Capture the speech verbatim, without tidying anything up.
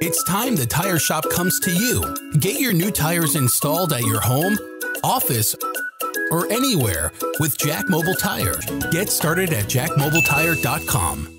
It's time the tire shop comes to you. Get your new tires installed at your home, office, or anywhere with Jack Mobile Tire. Get started at jack mobile tire dot com.